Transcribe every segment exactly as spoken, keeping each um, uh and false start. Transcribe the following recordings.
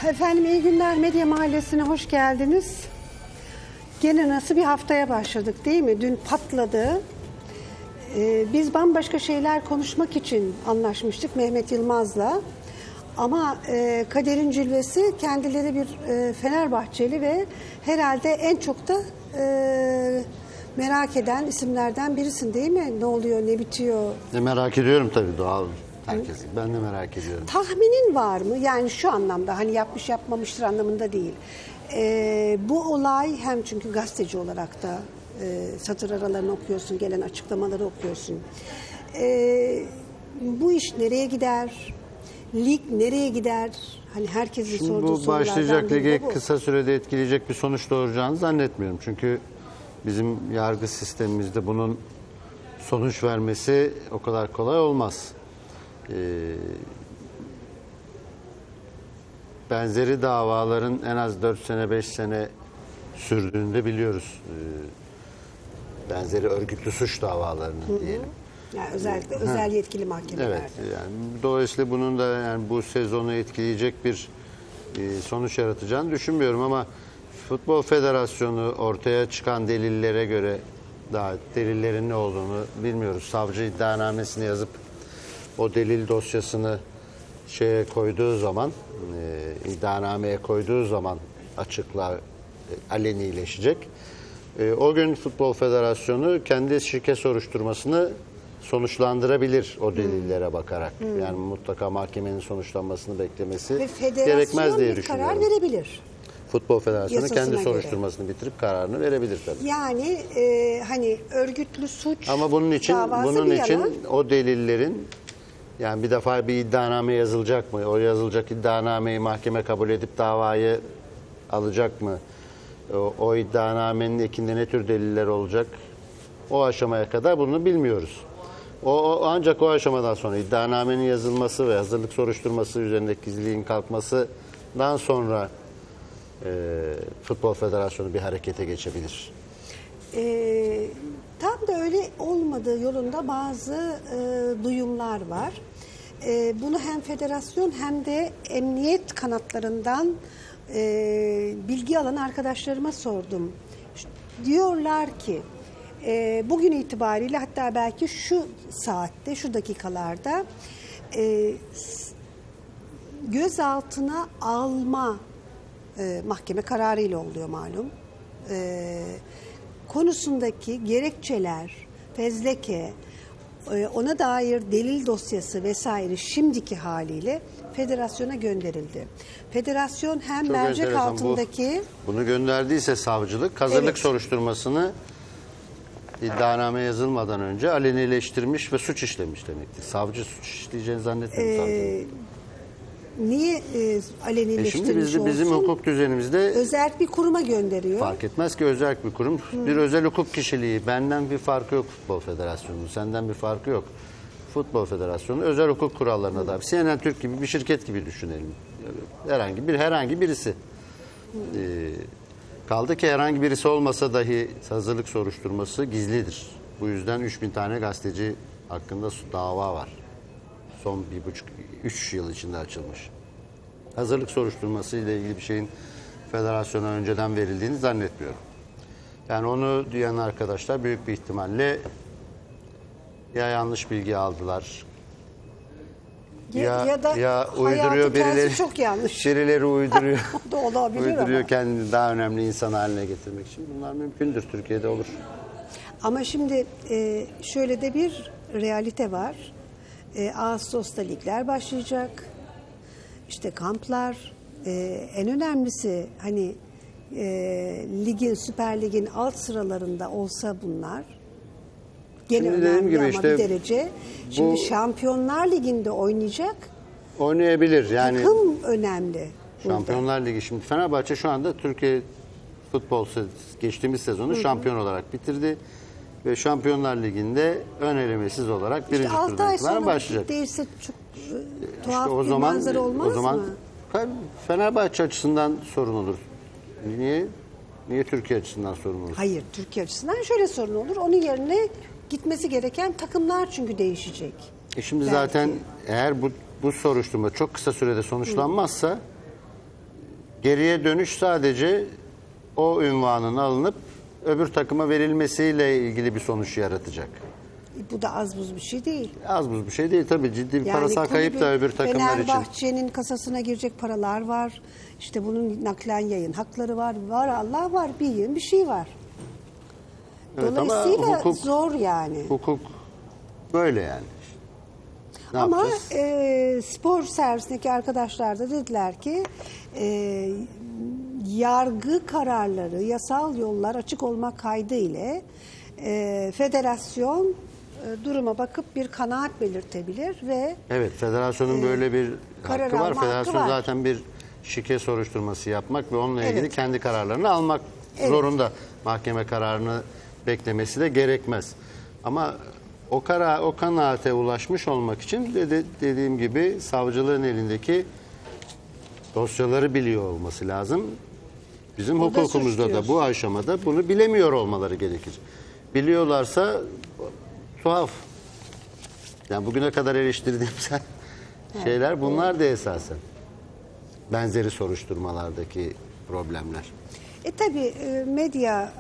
Efendim iyi günler, Medya Mahallesi'ne hoş geldiniz. Gene nasıl bir haftaya başladık değil mi? Dün patladı. Ee, biz bambaşka şeyler konuşmak için anlaşmıştık Mehmet Yılmaz'la. Ama e, kaderin cilvesi, kendileri bir e, Fenerbahçeli ve herhalde en çok da e, merak eden isimlerden birisin değil mi? Ne oluyor, ne bitiyor? Ne merak ediyorum tabii, doğal. Herkes. Ben de merak ediyorum. Tahminin var mı? Yani şu anlamda, hani yapmış yapmamıştır anlamında değil. Ee, bu olay hem çünkü gazeteci olarak da e, satır aralarını okuyorsun, gelen açıklamaları okuyorsun. Ee, bu iş nereye gider? Lig nereye gider? Hani herkesin Şimdi sorduğu bu sorulardan başlayacak biri de lige bu. kısa sürede etkileyecek bir sonuç doğuracağını zannetmiyorum. Çünkü bizim yargı sistemimizde bunun sonuç vermesi o kadar kolay olmaz. Ee, benzeri davaların en az dört sene beş sene sürdüğünü de biliyoruz. Ee, benzeri örgütlü suç davalarını Hı hı. diyelim. Yani özellikle ha. özel yetkili mahkemelerde. Evet, yani dolayısıyla bunun da yani bu sezonu etkileyecek bir e, sonuç yaratacağını düşünmüyorum ama Futbol Federasyonu ortaya çıkan delillere göre, daha delillerin ne olduğunu bilmiyoruz. Savcı iddianamesini yazıp o delil dosyasını şeye koyduğu zaman, e, iddianameye koyduğu zaman açıklığa, e, alenileşecek. E, o gün Futbol Federasyonu kendi şirket soruşturmasını sonuçlandırabilir o delillere bakarak. Hmm. Yani mutlaka mahkemenin sonuçlanmasını beklemesi gerekmez diye düşünüyorum. Karar verebilir. Futbol Federasyonu Yasasına kendi göre. soruşturmasını bitirip kararını verebilir tabii. Yani e, hani örgütlü suç ama bunun için bunun için yana, o delillerin, yani bir defa bir iddianame yazılacak mı? O yazılacak iddianameyi mahkeme kabul edip davayı alacak mı? O, o iddianamenin ekinde ne tür deliller olacak? O aşamaya kadar bunu bilmiyoruz. O, o ancak o aşamadan sonra iddianamenin yazılması ve hazırlık soruşturması üzerindeki gizliliğin kalkmasından sonra e, Futbol Federasyonu bir harekete geçebilir. E, tam da öyle olmadığı yolunda bazı e, duyumlar var. E, bunu hem federasyon hem de emniyet kanatlarından e, bilgi alan arkadaşlarıma sordum. Diyorlar ki e, bugün itibariyle, hatta belki şu saatte, şu dakikalarda e, gözaltına alma e, mahkeme kararıyla oluyor malum. E, konusundaki gerekçeler, fezleke, e, ona dair delil dosyası vesaire şimdiki haliyle federasyona gönderildi. Federasyon hem Çok mercek enteresan. altındaki... Bu, bunu gönderdiyse savcılık, hazırlık evet. soruşturmasını iddianame yazılmadan önce alenileştirmiş ve suç işlemiş demektir. Savcı suç işleyeceğini zannetmiyorum. Ee, niye e, alenileştirmiş e şimdi bizde, olsun? Bizim hukuk düzenimizde... Özel bir kuruma gönderiyor. Fark etmez ki özel bir kurum. Hı. Bir özel hukuk kişiliği. Benden bir farkı yok Futbol Federasyonu'nun. Senden bir farkı yok. Futbol Federasyonu özel hukuk kurallarına da. C N N Türk gibi bir şirket gibi düşünelim. Herhangi bir herhangi birisi. Ee, kaldı ki herhangi birisi olmasa dahi hazırlık soruşturması gizlidir. Bu yüzden üç bin tane gazeteci hakkında dava var. Son bir buçuk, üç yıl içinde açılmış. Hazırlık soruşturması ile ilgili bir şeyin federasyona önceden verildiğini zannetmiyorum. Yani onu duyan arkadaşlar büyük bir ihtimalle ya yanlış bilgi aldılar, ya ya, ya, da ya uyduruyor birileri, çok yanlış. birileri uyduruyor, da olabilir uyduruyor ama. kendini daha önemli insan haline getirmek için. Bunlar mümkündür, Türkiye'de olur. Ama şimdi e, şöyle de bir realite var. E, Ağustos'ta ligler başlayacak. İşte kamplar. E, en önemlisi hani e, ligin, Süper Lig'in alt sıralarında olsa bunlar. Gene Şimdi önemli gibi ama işte bir derece. Şimdi bu, Şampiyonlar Ligi'nde oynayacak. Oynayabilir. Yani takım önemli. Şampiyonlar burada. Ligi. Şimdi Fenerbahçe şu anda Türkiye futbol geçtiğimiz sezonu hı hı. şampiyon olarak bitirdi. Ve Şampiyonlar Ligi'nde ön elemesiz olarak işte birinci turdan itibaren başlayacak. Değilse çok e, tuhaf işte o bir zaman, manzara olmaz o zaman mı? Fenerbahçe açısından sorun olur. Niye? Niye Türkiye açısından sorun olur? Hayır, Türkiye açısından şöyle sorun olur. Onun yerine gitmesi gereken takımlar çünkü değişecek. E şimdi belki. Zaten eğer bu bu soruşturma çok kısa sürede sonuçlanmazsa geriye dönüş sadece o ünvanın alınıp öbür takıma verilmesiyle ilgili bir sonuç yaratacak. Bu da az buz bir şey değil. Az buz bir şey değil tabii, ciddi bir Yani parasal kayıp da öbür takımlar için. Fenerbahçe'nin kasasına girecek paralar var. İşte bunun naklen yayın hakları var. Var Allah var, bir yığın bir şey var. Evet, Dolayısıyla ama hukuk, zor yani. Hukuk böyle yani. Ne Ama yapacağız? e, spor servisindeki arkadaşlar da dediler ki e, yargı kararları, yasal yollar açık olmak kaydıyla e, federasyon e, duruma bakıp bir kanaat belirtebilir ve Evet, federasyonun böyle bir karar hakkı var. alma hakkı Federasyon var. zaten bir şike soruşturması yapmak ve onunla ilgili Evet. kendi kararlarını almak Evet. zorunda. Mahkeme kararını beklemesi de gerekmez. Ama o karar, o kanaate ulaşmış olmak için dedi, dediğim gibi savcılığın elindeki dosyaları biliyor olması lazım. Bizim O da hukukumuzda suç da bu aşamada bunu bilemiyor olmaları gerekir. Biliyorlarsa tuhaf. Yani bugüne kadar eleştirdiğim şeyler bunlar da esasen. Benzeri soruşturmalardaki problemler. E tabi e, medya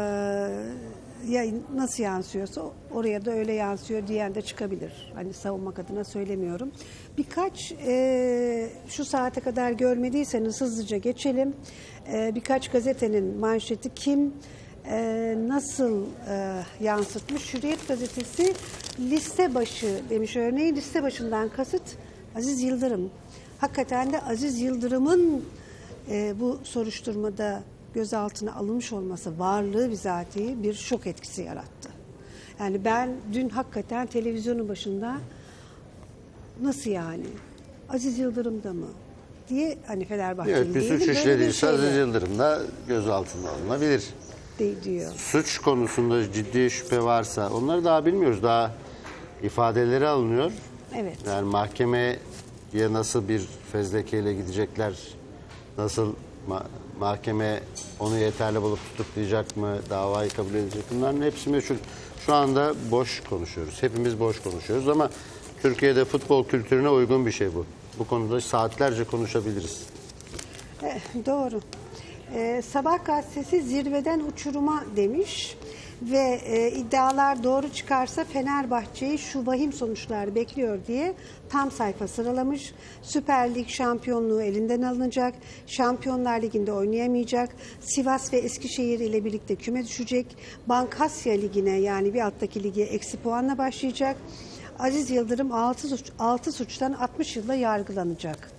e, yayın nasıl yansıyorsa oraya da öyle yansıyor diyen de çıkabilir. Hani savunmak adına söylemiyorum. Birkaç e, şu saate kadar görmediyseniz hızlıca geçelim. E, birkaç gazetenin manşeti kim e, nasıl e, yansıtmış? Hürriyet gazetesi liste başı demiş. Örneğin liste başından kasıt Aziz Yıldırım. Hakikaten de Aziz Yıldırım'ın e, bu soruşturmada gözaltına alınmış olması, varlığı bizatihi bir şok etkisi yarattı. Yani ben dün hakikaten televizyonun başında nasıl yani? Aziz Yıldırım da mı? Diye hani Fenerbahçeli Evet, bir değilim, suç böyle işlediyse bir Aziz şeyle Yıldırım da gözaltına alınabilir. de- diyor. Suç konusunda ciddi şüphe varsa onları daha bilmiyoruz. Daha ifadeleri alınıyor. Evet. Yani mahkemeye nasıl bir fezlekeyle gidecekler, nasıl ma- mahkeme onu yeterli bulup tutuklayacak mı, davayı kabul edecek, bunların hepsi meşhur. Şu anda boş konuşuyoruz. Hepimiz boş konuşuyoruz ama Türkiye'de futbol kültürüne uygun bir şey bu. Bu konuda saatlerce konuşabiliriz. Eh, doğru. Ee, Sabah gazetesi zirveden uçuruma demiş ve e, iddialar doğru çıkarsa Fenerbahçe'yi şu vahim sonuçlar bekliyor diye tam sayfa sıralamış. Süper Lig şampiyonluğu elinden alınacak. Şampiyonlar Ligi'nde oynayamayacak. Sivas ve Eskişehir ile birlikte küme düşecek. Bankasya Ligi'ne yani bir alttaki lige eksi puanla başlayacak. Aziz Yıldırım altı suç, altı suçtan altmış yılla yargılanacak.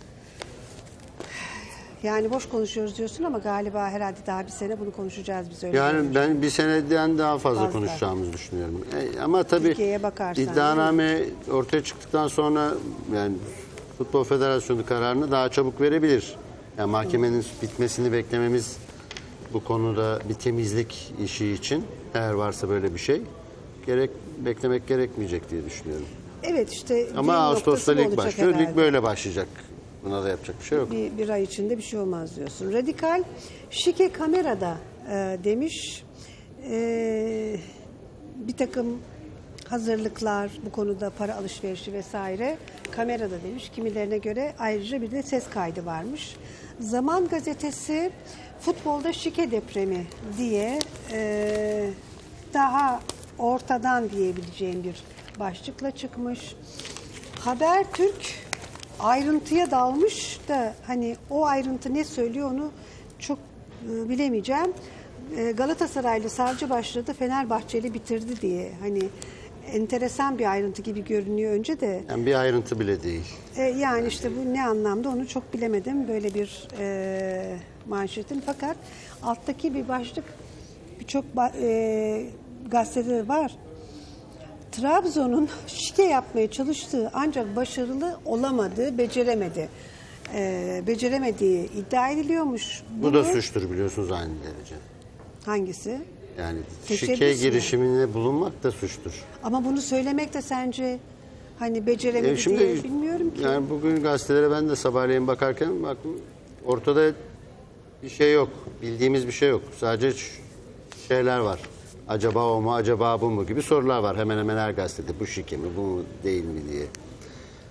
Yani boş konuşuyoruz diyorsun ama galiba herhalde daha bir sene bunu konuşacağız biz öyle. Yani görünüyor. ben bir seneden daha fazla, Fazla. konuşacağımızı düşünüyorum. E, ama tabii Türkiye'ye bakarsan, iddianame ortaya çıktıktan sonra yani Futbol Federasyonu kararını daha çabuk verebilir. Yani mahkemenin bitmesini beklememiz bu konuda bir temizlik işi için, eğer varsa böyle bir şey, gerek beklemek gerekmeyecek diye düşünüyorum. Evet işte. Ama düğün Ağustos'ta noktası bu lig olacak başlıyor. herhalde. Lig böyle başlayacak. Buna da yapacak bir şey yok. Bir, bir ay içinde bir şey olmaz diyorsun. Radikal şike kamerada e, demiş. E, bir takım hazırlıklar bu konuda, para alışverişi vesaire kamerada demiş. Kimilerine göre ayrıca bir de ses kaydı varmış. Zaman gazetesi futbolda şike depremi diye e, daha ortadan diyebileceğim bir başlıkla çıkmış. Habertürk ayrıntıya dalmış da hani o ayrıntı ne söylüyor onu çok e, bilemeyeceğim. E, Galatasaraylı savcı başladı, Fenerbahçeli bitirdi diye. Hani enteresan bir ayrıntı gibi görünüyor önce de. Yani bir ayrıntı bile değil. E, yani işte bu ne anlamda onu çok bilemedim. Böyle bir e, manşetin. Fakat alttaki bir başlık birçok e, gazetede var. Trabzon'un şike yapmaya çalıştığı ancak başarılı olamadığı, beceremedi. Ee, beceremediği iddia ediliyormuş. Bu Bunu, da suçtur biliyorsunuz aynı derece. hangisi? Yani Teşebbüs şike mü? girişiminde bulunmak da suçtur. Ama bunu söylemek de sence hani beceremedi E şimdi, diye bilmiyorum ki. Yani bugün gazetelere ben de sabahleyin bakarken baktım, ortada bir şey yok. Bildiğimiz bir şey yok. Sadece şeyler var. Acaba o mu, acaba bu mu gibi sorular var. Hemen hemen her gazetede bu şike mi, bu mu değil mi diye.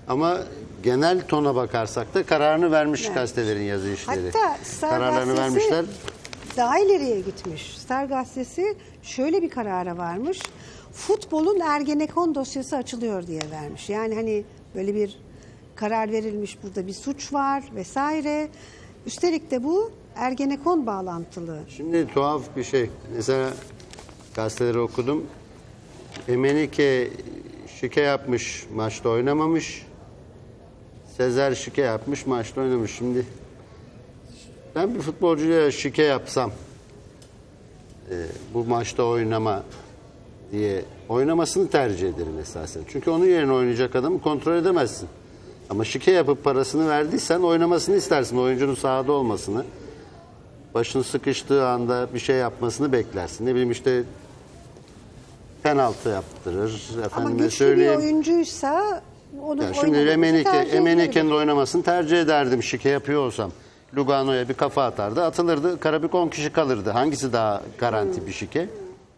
Ama genel tona bakarsak da kararını vermiş Evet. gazetelerin yazı işleri. Hatta Star Kararlarını Gazetesi vermişler. daha ileriye gitmiş. Star Gazetesi şöyle bir karara varmış. Futbolun Ergenekon dosyası açılıyor diye vermiş. Yani hani böyle bir karar verilmiş, burada bir suç var vesaire. Üstelik de bu Ergenekon bağlantılı. Şimdi tuhaf bir şey. Mesela gazeteleri okudum. Emenike şike yapmış, maçta oynamamış. Sezer şike yapmış, maçta oynamış. Şimdi ben bir futbolcuya şike yapsam e, bu maçta oynama diye oynamasını tercih ederim esasen. Çünkü onun yerine oynayacak adamı kontrol edemezsin. Ama şike yapıp parasını verdiysen oynamasını istersin. Oyuncunun sahada olmasını. Başın sıkıştığı anda bir şey yapmasını beklersin. Ne bileyim işte penaltı yaptırır. Ama Efendime güçlü söyleyeyim. bir oyuncuysa onun Yani şimdi oynamasını Emenike, tercih Emenike'nin edebilir. oynamasını tercih ederdim şike yapıyor olsam. Lugano'ya bir kafa atardı, atılırdı. Karabük on kişi kalırdı. Hangisi daha garanti bir şike?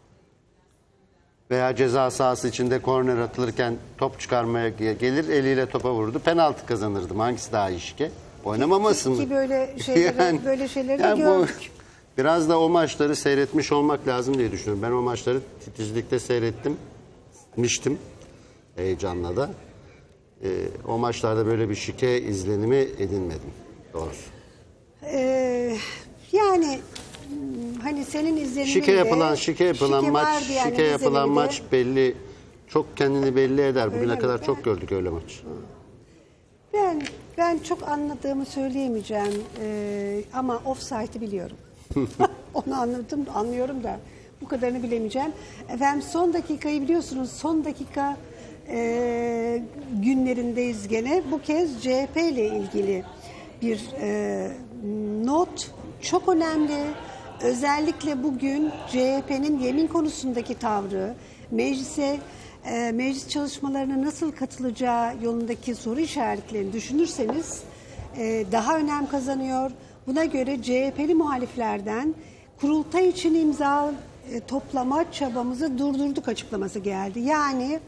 Veya ceza sahası içinde korner atılırken top çıkarmaya gelir, eliyle topa vurdu. Penaltı kazanırdım. Hangisi daha iyi şike? Oynamaması mı? Ki böyle şeyleri, böyle şeyleri de yani bu, gördük. biraz da o maçları seyretmiş olmak lazım diye düşünüyorum. Ben o maçları titizlikte seyrettim. Miştim. Heyecanla da. Ee, o maçlarda böyle bir şike izlenimi edinmedim. Doğrusu. Ee, yani hmm, hani senin izlenimin Şike de, yapılan, şike yapılan şike maç, var diyen şike yapılan izlenimi de- maç belli. Çok kendini belli eder. Bugüne mi? kadar Ben- çok gördük öyle maç. Ben ben çok anladığımı söyleyemeyeceğim ee, ama offside'ı biliyorum. Onu anladım, anlıyorum da bu kadarını bilemeyeceğim. Efendim son dakikayı biliyorsunuz, son dakika e, günlerindeyiz gene. Bu kez C H P ile ilgili bir e, not çok önemli. Özellikle bugün C H P'nin yemin konusundaki tavrı, meclise e, meclis çalışmalarına nasıl katılacağı yolundaki soru işaretlerini düşünürseniz e, daha önem kazanıyor. Buna göre C H P'li muhaliflerden kurultay için imza e, toplama çabamızı durdurduk açıklaması geldi. Yani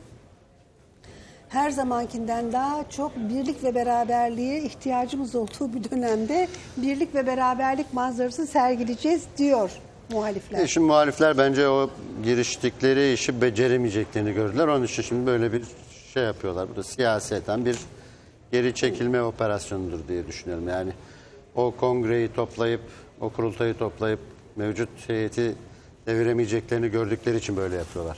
her zamankinden daha çok birlik ve beraberliğe ihtiyacımız olduğu bir dönemde birlik ve beraberlik manzarası sergileyeceğiz diyor muhalifler. E şimdi muhalifler bence o giriştikleri işi beceremeyeceklerini gördüler. Onun için şimdi böyle bir şey yapıyorlar. Bu da siyaseten bir geri çekilme operasyonudur diye düşünüyorum. Yani o kongreyi toplayıp, o kurultayı toplayıp mevcut heyeti deviremeyeceklerini gördükleri için böyle yapıyorlar.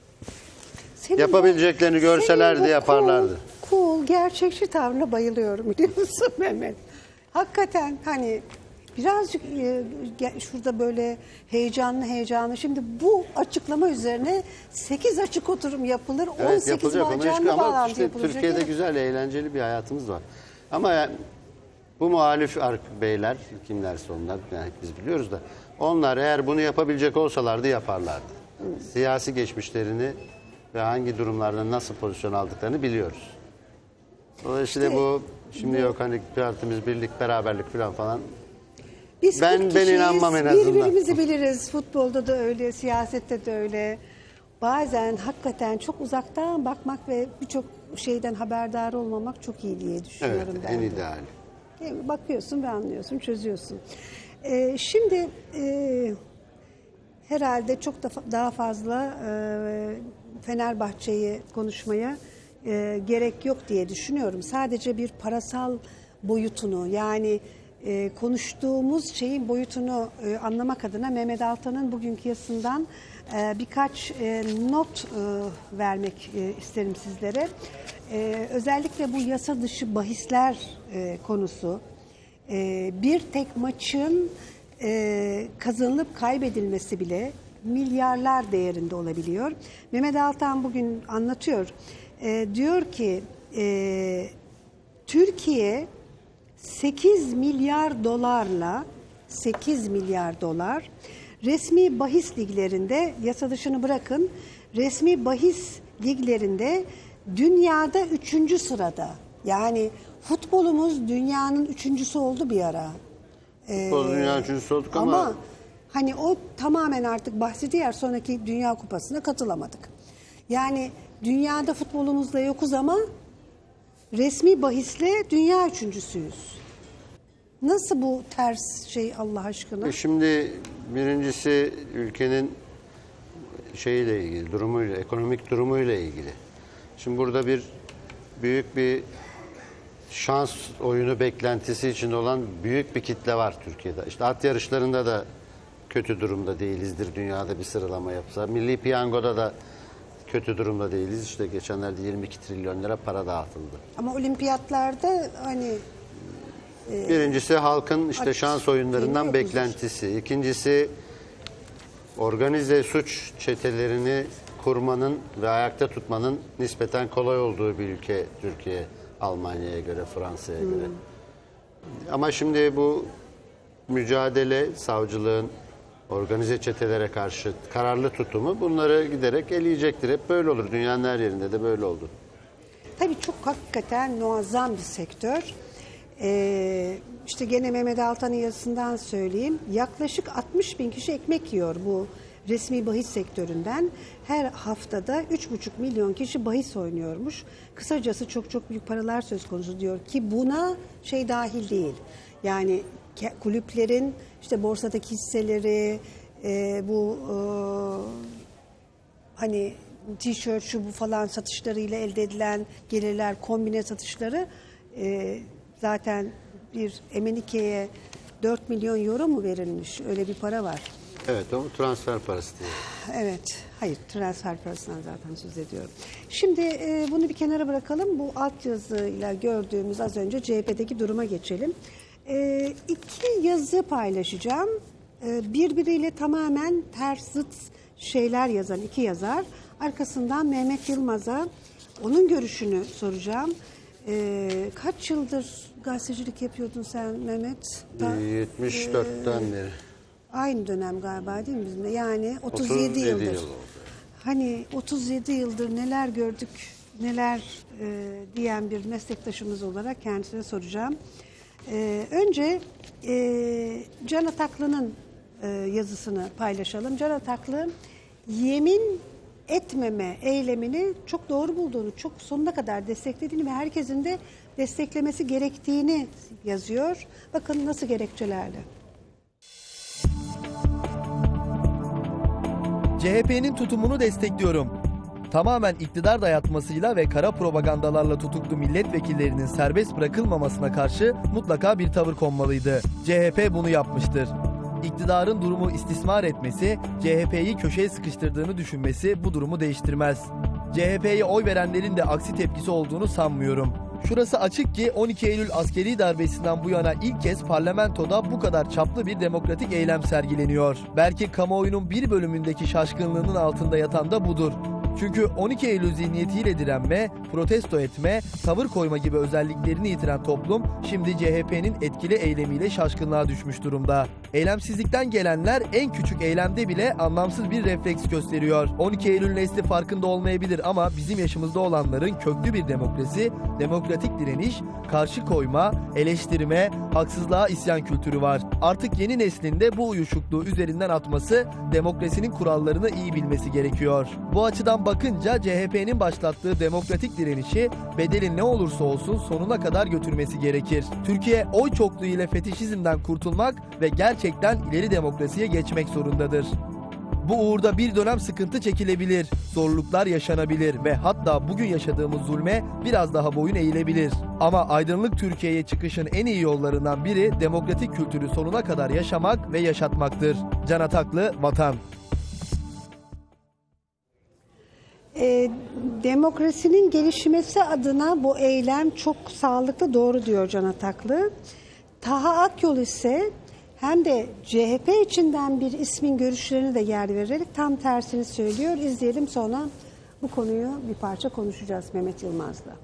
Senin Yapabileceklerini bu- görselerdi senin bu yaparlardı. Cool, cool, gerçekçi tavrına bayılıyorum biliyor musun Mehmet? Hakikaten hani birazcık e, ge- şurada böyle heyecanlı heyecanlı. Şimdi bu açıklama üzerine sekiz açık oturum yapılır. on Evet sekiz yapılacak ona hiç canlı ama bağlantı işte yapılacak. Türkiye'de Evet. güzel, eğlenceli bir hayatımız var. Ama yani bu muhalif ar- beyler, kimlerse onlar, yani biz biliyoruz da, onlar eğer bunu yapabilecek olsalardı yaparlardı. Siyasi geçmişlerini ve hangi durumlarda nasıl pozisyon aldıklarını biliyoruz. Dolayısıyla bu şimdi yok hani partimiz birlik, beraberlik falan falan. Biz Ben- kırk ben kişiyiz, inanmam en azından. Birbirimizi biliriz. Futbolda da öyle, siyasette de öyle. Bazen hakikaten çok uzaktan bakmak ve birçok şeyden haberdar olmamak çok iyi diye Evet, düşünüyorum ben. en de. ideali. Yani bakıyorsun ve anlıyorsun, çözüyorsun. Ee, şimdi e, herhalde çok da fa- daha fazla e, Fenerbahçe'yi konuşmaya e, gerek yok diye düşünüyorum. Sadece bir parasal boyutunu yani e, konuştuğumuz şeyin boyutunu e, anlamak adına Mehmet Altan'ın bugünkü yazısından e, birkaç e, not e, vermek e, isterim sizlere. E, özellikle bu yasa dışı bahisler e, konusu. E, bir tek maçın e, kazanılıp kaybedilmesi bile milyarlar değerinde olabiliyor. Mehmet Altan bugün anlatıyor. E, diyor ki e, Türkiye sekiz milyar dolarla sekiz milyar dolar resmi bahis liglerinde, yasa dışını bırakın, resmi bahis liglerinde dünyada üçüncü sırada. Yani futbolumuz dünyanın üçüncüsü oldu bir ara. Futbol dünya üçüncüsü olduk ama, Ama hani o tamamen artık bahsi diğer sonraki Dünya Kupası'na katılamadık. Yani dünyada futbolumuzla yokuz ama resmi bahisle dünya üçüncüsüyüz. Nasıl bu ters şey Allah aşkına? E şimdi birincisi ülkenin şeyiyle ilgili, durumuyla, ekonomik durumuyla ilgili. Şimdi burada bir büyük bir şans oyunu beklentisi içinde olan büyük bir kitle var Türkiye'de. İşte at yarışlarında da kötü durumda değilizdir dünyada bir sıralama yapsa. Milli Piyango'da da kötü durumda değiliz. İşte geçenlerde yirmi iki trilyon lira para dağıtıldı. Ama olimpiyatlarda hani... E, Birincisi halkın işte şans oyunlarından değil mi? beklentisi. İkincisi organize suç çetelerini kurmanın ve ayakta tutmanın nispeten kolay olduğu bir ülke Türkiye, Almanya'ya göre, Fransa'ya hmm. göre. Ama şimdi bu mücadele, savcılığın organize çetelere karşı kararlı tutumu bunları giderek eleyecektir. Hep böyle olur. Dünyanın her yerinde de böyle oldu. Tabii çok hakikaten muazzam bir sektör. Ee, işte gene Mehmet Altan'ın yazısından söyleyeyim. Yaklaşık altmış bin kişi ekmek yiyor bu resmi bahis sektöründen. Her haftada üç buçuk milyon kişi bahis oynuyormuş. Kısacası çok çok büyük paralar söz konusu diyor ki buna şey dahil değil. Yani kulüplerin işte borsadaki hisseleri, e, bu e, hani tişört şu bu falan satışlarıyla elde edilen gelirler, kombine satışları e, zaten bir Emenike'ye dört milyon euro mu verilmiş? Öyle bir para var. Evet, o transfer parası diye. Evet, hayır transfer parasından zaten söz ediyorum. Şimdi e, bunu bir kenara bırakalım. Bu altyazıyla gördüğümüz az önce C H P'deki duruma geçelim. E, iki yazı paylaşacağım. E, birbiriyle tamamen ters zıt şeyler yazan iki yazar. Arkasından Mehmet Yılmaz'a onun görüşünü soracağım. E, kaç yıldır gazetecilik yapıyordun sen Mehmet? Da, yetmiş dörtten e, beri. Aynı dönem galiba değil mi bizimle? Yani otuz yedi, otuz yedi yıldır. Yıl oldu. Hani otuz yedi yıldır neler gördük, neler e, diyen bir meslektaşımız olarak kendisine soracağım. E, önce e, Can Ataklı'nın e, yazısını paylaşalım. Can Ataklı yemin etmeme eylemini çok doğru bulduğunu, çok sonuna kadar desteklediğini ve herkesin de desteklemesi gerektiğini yazıyor. Bakın nasıl gerekçelerle. C H P'nin tutumunu destekliyorum. Tamamen iktidar dayatmasıyla ve kara propagandalarla tutuklu milletvekillerinin serbest bırakılmamasına karşı mutlaka bir tavır konmalıydı. C H P bunu yapmıştır. İktidarın durumu istismar etmesi, C H P'yi köşeye sıkıştırdığını düşünmesi bu durumu değiştirmez. C H P'ye oy verenlerin de aksi tepkisi olduğunu sanmıyorum. Şurası açık ki on iki Eylül askeri darbesinden bu yana ilk kez parlamentoda bu kadar çaplı bir demokratik eylem sergileniyor. Belki kamuoyunun bir bölümündeki şaşkınlığının altında yatan da budur. Çünkü on iki Eylül zihniyetiyle direnme, protesto etme, tavır koyma gibi özelliklerini yitiren toplum şimdi C H P'nin etkili eylemiyle şaşkınlığa düşmüş durumda. Eylemsizlikten gelenler en küçük eylemde bile anlamsız bir refleks gösteriyor. on iki Eylül nesli farkında olmayabilir ama bizim yaşımızda olanların köklü bir demokrasi, demokratik direniş, karşı koyma, eleştirme, haksızlığa isyan kültürü var. Artık yeni neslinde bu uyuşukluğu üzerinden atması, demokrasinin kurallarını iyi bilmesi gerekiyor. Bu açıdan bakınca C H P'nin başlattığı demokratik direnişi bedeli ne olursa olsun sonuna kadar götürmesi gerekir. Türkiye oy çokluğu ile fetişizmden kurtulmak ve gerçekten ileri demokrasiye geçmek zorundadır. Bu uğurda bir dönem sıkıntı çekilebilir, zorluklar yaşanabilir ve hatta bugün yaşadığımız zulme biraz daha boyun eğilebilir. Ama aydınlık Türkiye'ye çıkışın en iyi yollarından biri demokratik kültürü sonuna kadar yaşamak ve yaşatmaktır. Can Ataklı, Vatan. E, demokrasinin gelişmesi adına bu eylem çok sağlıklı, doğru diyor Can Ataklı. Taha Akyol ise hem de C H P içinden bir ismin görüşlerine de yer vererek tam tersini söylüyor. İzleyelim, sonra bu konuyu bir parça konuşacağız Mehmet Yılmaz'la.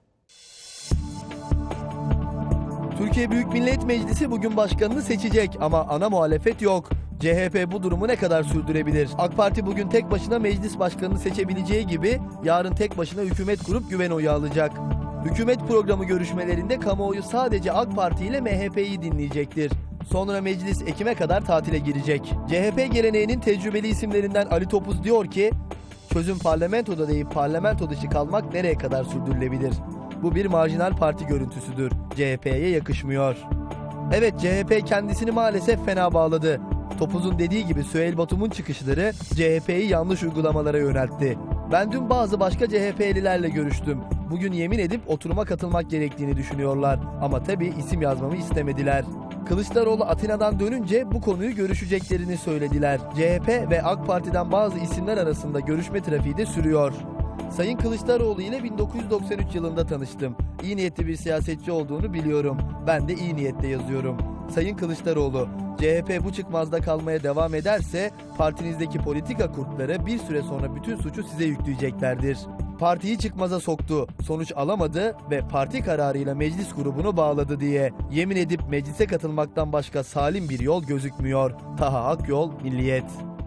Türkiye Büyük Millet Meclisi bugün başkanını seçecek ama ana muhalefet yok. C H P bu durumu ne kadar sürdürebilir? AK Parti bugün tek başına meclis başkanını seçebileceği gibi yarın tek başına hükümet kurup güven oyu alacak. Hükümet programı görüşmelerinde kamuoyu sadece AK Parti ile M H P'yi dinleyecektir. Sonra meclis Ekim'e kadar tatile girecek. C H P geleneğinin tecrübeli isimlerinden Ali Topuz diyor ki, çözüm parlamentoda değil parlamento dışı kalmak nereye kadar sürdürülebilir? Bu bir marjinal parti görüntüsüdür. C H P'ye yakışmıyor. Evet, C H P kendisini maalesef fena bağladı. Topuz'un dediği gibi Süheyl Batum'un çıkışları C H P'yi yanlış uygulamalara yöneltti. Ben dün bazı başka C H P'lilerle görüştüm. Bugün yemin edip oturuma katılmak gerektiğini düşünüyorlar. Ama tabii isim yazmamı istemediler. Kılıçdaroğlu Atina'dan dönünce bu konuyu görüşeceklerini söylediler. C H P ve AK Parti'den bazı isimler arasında görüşme trafiği de sürüyor. Sayın Kılıçdaroğlu ile bin dokuz yüz doksan üç yılında tanıştım. İyi niyetli bir siyasetçi olduğunu biliyorum. Ben de iyi niyetle yazıyorum. Sayın Kılıçdaroğlu, C H P bu çıkmazda kalmaya devam ederse partinizdeki politika kurtları bir süre sonra bütün suçu size yükleyeceklerdir. Partiyi çıkmaza soktu, sonuç alamadı ve parti kararıyla meclis grubunu bağladı diye yemin edip meclise katılmaktan başka salim bir yol gözükmüyor. Taha Akyol, Milliyet.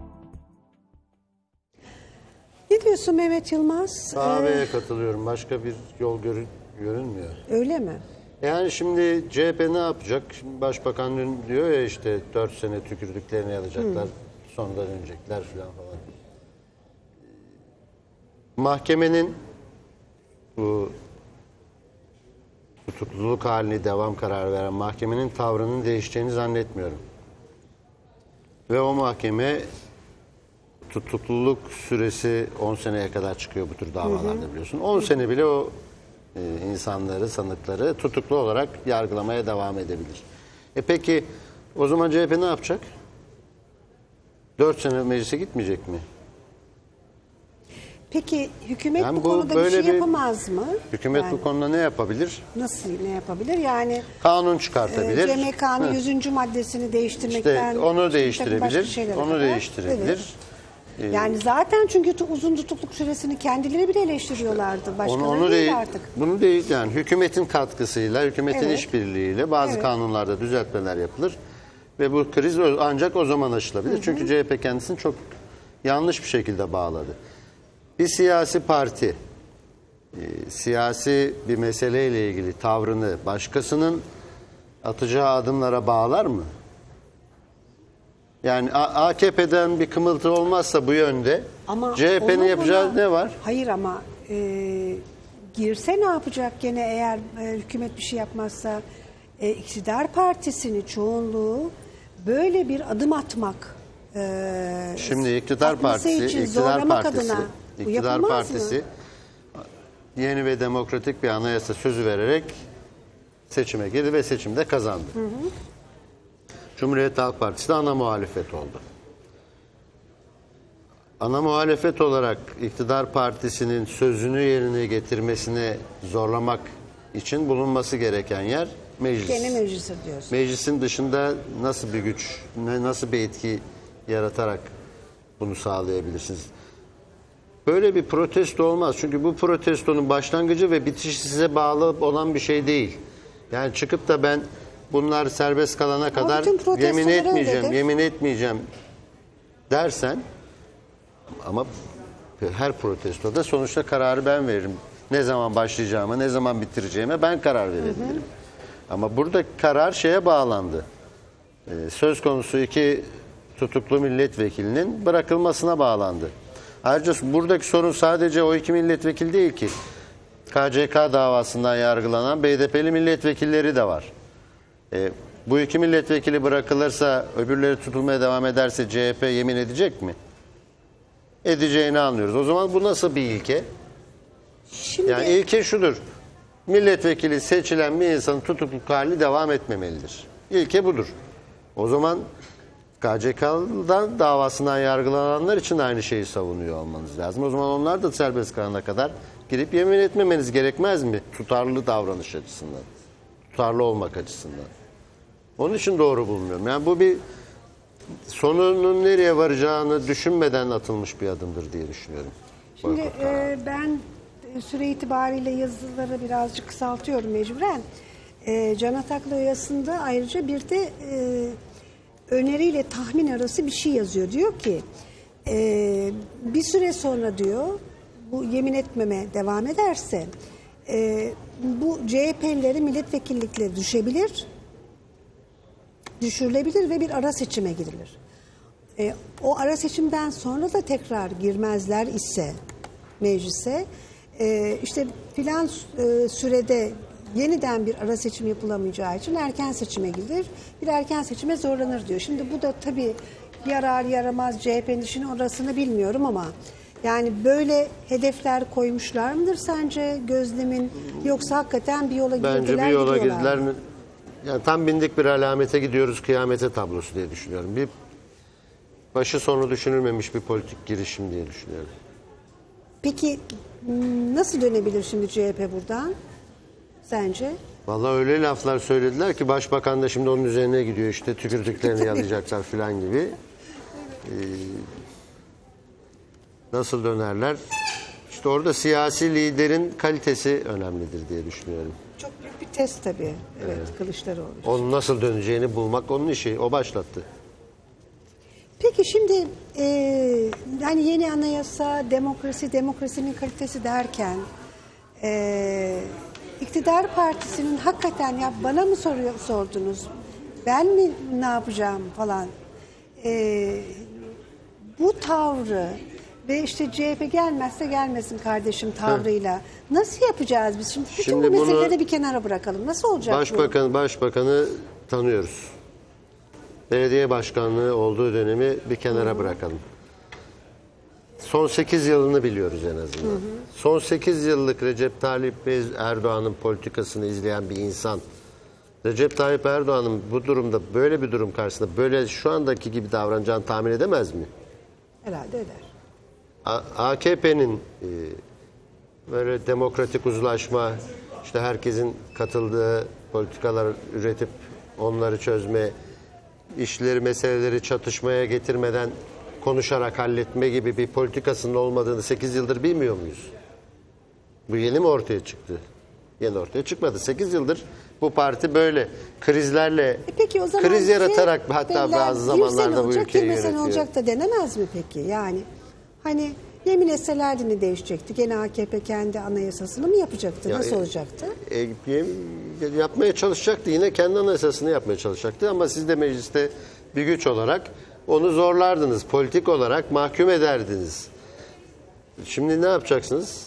Ne diyorsun Mehmet Yılmaz? Kahveye Ee, katılıyorum. Başka bir yol görün, görünmüyor. öyle mi? Yani şimdi C H P ne yapacak? Şimdi Başbakan dün diyor ya işte dört sene tükürdüklerini alacaklar, sonra dönecekler falan falan. Mahkemenin bu tutukluluk halini devam kararı veren mahkemenin tavrının değişeceğini zannetmiyorum. Ve o mahkeme tutukluluk süresi on seneye kadar çıkıyor bu tür davalarda biliyorsun. on sene bile o e, insanları, sanıkları tutuklu olarak yargılamaya devam edebilir. E peki o zaman C H P ne yapacak? dört sene meclise gitmeyecek mi? Peki hükümet Yani bu, bu konuda bir böyle şey bir- yapamaz mı? Hükümet Yani bu konuda ne yapabilir? nasıl ne yapabilir? Yani Kanun e, çıkartabilir. C M K'nın Hı. yüzüncü maddesini değiştirmekten İşte onu bir takım değiştirebilir. başka şeylere Onu kadar. değiştirebilir. Evet. Yani zaten çünkü tu- uzun tutukluk süresini kendileri bile eleştiriyorlardı. Başkaları Onu, onu değil değil, artık. bunu değil yani hükümetin katkısıyla, hükümetin Evet. işbirliğiyle bazı Evet. kanunlarda düzeltmeler yapılır ve bu kriz o- ancak o zaman aşılabilir. Çünkü C H P kendisini çok yanlış bir şekilde bağladı. Bir siyasi parti e, siyasi bir meseleyle ilgili tavrını başkasının atacağı adımlara bağlar mı? Yani A- AKP'den bir kımıltı olmazsa bu yönde Ama C H P'nin ona yapacağı buna- ne var? Hayır ama e, girse ne yapacak gene eğer e, hükümet bir şey yapmazsa e, iktidar partisini çoğunluğu böyle bir adım atmak e, Şimdi iktidar atması partisi, için iktidar zorlamak partisi, adına bu iktidar yapılmaz partisi mı? yeni ve demokratik bir anayasa sözü vererek seçime girdi ve seçimde kazandı. Hı hı. Cumhuriyet Halk Partisi de ana muhalefet oldu. Ana muhalefet olarak iktidar partisinin sözünü yerine getirmesine zorlamak için bulunması gereken yer meclis. Gene meclisi diyorsun. Meclisin dışında nasıl bir güç, ne- nasıl bir etki yaratarak bunu sağlayabilirsiniz? Böyle bir protesto olmaz. Çünkü bu protestonun başlangıcı ve bitişi size bağlı olan bir şey değil. Yani çıkıp da ben bunlar serbest kalana kadar bütün protestolar yemin etmeyeceğim, öyledir. yemin etmeyeceğim dersen ama her protestoda sonuçta kararı ben veririm. Ne zaman başlayacağıma, ne zaman bitireceğime ben karar verebilirim. Ama burada karar şeye bağlandı. Ee, söz konusu iki tutuklu milletvekilinin bırakılmasına bağlandı. Ayrıca buradaki sorun sadece o iki milletvekili değil ki. K C K davasından yargılanan B D P'li milletvekilleri de var. Ee, bu iki milletvekili bırakılırsa, öbürleri tutulmaya devam ederse C H P yemin edecek mi? Edeceğini anlıyoruz. O zaman bu nasıl bir ilke? Şimdi Yani ilke şudur. Milletvekili seçilen bir insanın tutukluk hali devam etmemelidir. İlke budur. O zaman K C K'dan davasından yargılananlar için aynı şeyi savunuyor olmanız lazım. O zaman onlar da serbest kalana kadar girip yemin etmemeniz gerekmez mi? Tutarlı davranış açısından. Tutarlı olmak açısından. Onun için doğru bulmuyorum. Yani bu bir sonunun nereye varacağını düşünmeden atılmış bir adımdır diye düşünüyorum. Şimdi Boykot kararı. e, ben e, süre itibariyle yazıları birazcık kısaltıyorum mecburen. E, Can Ataklı yazısında ayrıca bir de e, öneriyle tahmin arası bir şey yazıyor. Diyor ki e, bir süre sonra diyor bu yemin etmeme devam ederse e, bu C H P'lileri milletvekillikleri düşebilir, düşürülebilir ve bir ara seçime girilir. E, o ara seçimden sonra da tekrar girmezler ise meclise e, işte filan e, sürede yeniden bir ara seçim yapılamayacağı için erken seçime gidilir. Bir erken seçime zorlanır diyor. Şimdi bu da tabii yarar yaramaz C H P'nin işinin orasını bilmiyorum ama yani böyle hedefler koymuşlar mıdır sence gözlemin, yoksa hakikaten bir yola girdiler Bence bir yola gidiyorlar. girdiler. Yani tam bindik bir alamete gidiyoruz, kıyamete tablosu diye düşünüyorum. Bir başı sonu düşünülmemiş bir politik girişim diye düşünüyorum. Peki nasıl dönebilir şimdi C H P buradan sence? Vallahi öyle laflar söylediler ki başbakan da şimdi onun üzerine gidiyor, işte tükürdüklerini yalayacaklar falan gibi. Ee, nasıl dönerler? İşte orada siyasi liderin kalitesi önemlidir diye düşünüyorum. Çok büyük bir test tabii. Evet, evet. Kılıçdaroğlu. Onun nasıl döneceğini bulmak onun işi. O başlattı. Peki şimdi e, yani yeni anayasa, demokrasi, demokrasinin kalitesi derken e, iktidar partisinin hakikaten ya bana mı soruyor, sordunuz, ben mi ne yapacağım falan e, bu tavrı ve işte C H P gelmezse gelmesin kardeşim tavrıyla ha. Nasıl yapacağız biz şimdi? Bütün şimdi bu meseleleri bir kenara bırakalım. Nasıl olacak Başbakan, bu? Başbakanı tanıyoruz. Belediye başkanlığı olduğu dönemi bir kenara hı hı. bırakalım. Son sekiz yılını biliyoruz en azından. Hı hı. Son sekiz yıllık Recep Tayyip Erdoğan'ın politikasını izleyen bir insan, Recep Tayyip Erdoğan'ın bu durumda, böyle bir durum karşısında böyle şu andaki gibi davranacağını tahmin edemez mi? Herhalde eder. A K P'nin e, böyle demokratik uzlaşma, işte herkesin katıldığı politikalar üretip onları çözme, işleri, meseleleri çatışmaya getirmeden konuşarak halletme gibi bir politikasının olmadığını sekiz yıldır bilmiyor muyuz? Bu yeni mi ortaya çıktı? Yeni ortaya çıkmadı. sekiz yıldır bu parti böyle krizlerle, e peki o zaman kriz yaratarak şey, hatta bazı zamanlarda bu ülkeyi yönetiyor. Olacak da denemez mi peki? Yani hani yemin etselerdi ne değişecekti? Gene A K P kendi anayasasını mı yapacaktı? Ya, Nasıl olacaktı? E, e, yapmaya çalışacaktı. Yine kendi anayasasını yapmaya çalışacaktı. Ama siz de mecliste bir güç olarak onu zorlardınız. Politik olarak mahkum ederdiniz. Şimdi ne yapacaksınız?